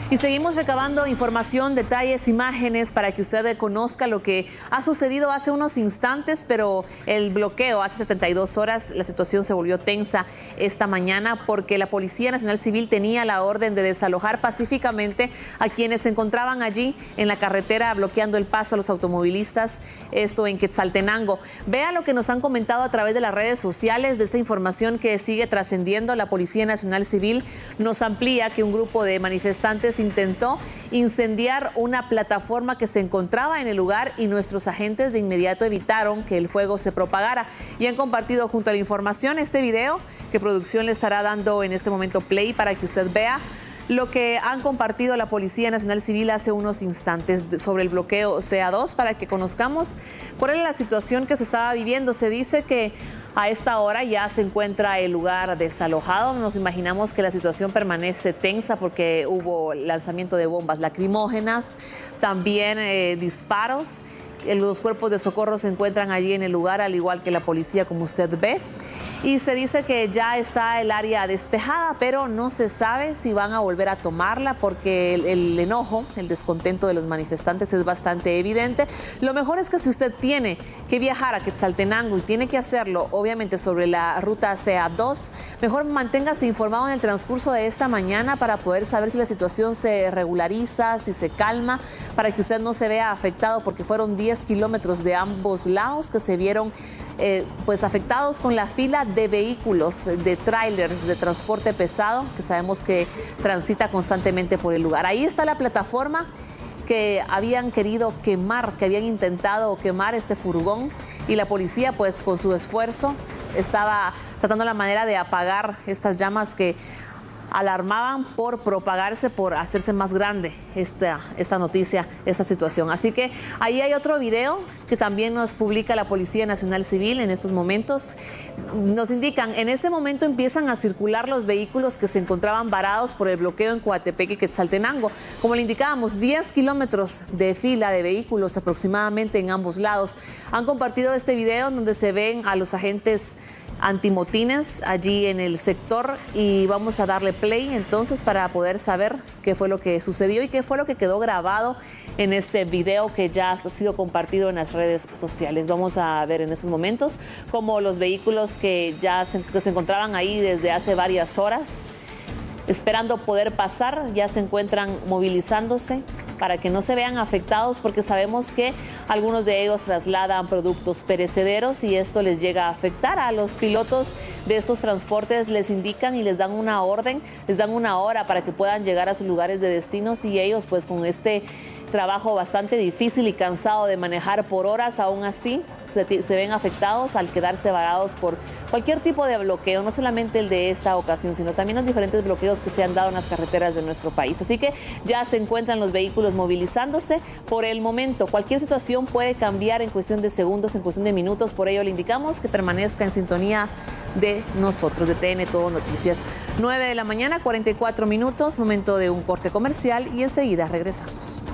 Y seguimos recabando información, detalles, imágenes para que usted conozca lo que ha sucedido hace unos instantes, pero el bloqueo hace 72 horas, la situación se volvió tensa esta mañana porque la Policía Nacional Civil tenía la orden de desalojar pacíficamente a quienes se encontraban allí en la carretera bloqueando el paso a los automovilistas, esto en Quetzaltenango. Vea lo que nos han comentado a través de las redes sociales de esta información que sigue trascendiendo. La Policía Nacional Civil nos amplía que un grupo de manifestantes intentó incendiar una plataforma que se encontraba en el lugar y nuestros agentes de inmediato evitaron que el fuego se propagara. Y han compartido junto a la información este video que producción le estará dando en este momento play para que usted vea lo que han compartido la Policía Nacional Civil hace unos instantes sobre el bloqueo CA2 para que conozcamos cuál es la situación que se estaba viviendo. Se dice que a esta hora ya se encuentra el lugar desalojado. Nos imaginamos que la situación permanece tensa porque hubo lanzamiento de bombas lacrimógenas, también disparos. Los cuerpos de socorro se encuentran allí en el lugar, al igual que la policía, como usted ve. Y se dice que ya está el área despejada, pero no se sabe si van a volver a tomarla porque el enojo, el descontento de los manifestantes es bastante evidente. Lo mejor es que si usted tiene que viajar a Quetzaltenango y tiene que hacerlo, obviamente, sobre la ruta CA2, mejor manténgase informado en el transcurso de esta mañana para poder saber si la situación se regulariza, si se calma, para que usted no se vea afectado, porque fueron 10 kilómetros de ambos lados que se vieron pues afectados con la fila de vehículos, de trailers, de transporte pesado, que sabemos que transita constantemente por el lugar. Ahí está la plataforma que habían querido quemar, que habían intentado quemar este furgón, y la policía, pues con su esfuerzo, estaba tratando la manera de apagar estas llamas que alarmaban por propagarse, por hacerse más grande esta noticia, esta situación. Así que ahí hay otro video que también nos publica la Policía Nacional Civil en estos momentos. Nos indican, en este momento empiezan a circular los vehículos que se encontraban varados por el bloqueo en Coatepec y Quetzaltenango. Como le indicábamos, 10 kilómetros de fila de vehículos aproximadamente en ambos lados. Han compartido este video donde se ven a los agentes antimotines allí en el sector, y vamos a darle play entonces para poder saber qué fue lo que sucedió y qué fue lo que quedó grabado en este video que ya ha sido compartido en las redes sociales. Vamos a ver en estos momentos cómo los vehículos que se encontraban ahí desde hace varias horas esperando poder pasar ya se encuentran movilizándose para que no se vean afectados, porque sabemos que algunos de ellos trasladan productos perecederos y esto les llega a afectar. A los pilotos de estos transportes les indican y les dan una orden, les dan una hora para que puedan llegar a sus lugares de destinos, y ellos, pues con este trabajo bastante difícil y cansado de manejar por horas, aún así se ven afectados al quedarse varados por cualquier tipo de bloqueo, no solamente el de esta ocasión, sino también los diferentes bloqueos que se han dado en las carreteras de nuestro país. Así que ya se encuentran los vehículos movilizándose por el momento. Cualquier situación puede cambiar en cuestión de segundos, en cuestión de minutos, por ello le indicamos que permanezca en sintonía de nosotros, de TN Todo Noticias. 9 de la mañana, 44 minutos, momento de un corte comercial y enseguida regresamos.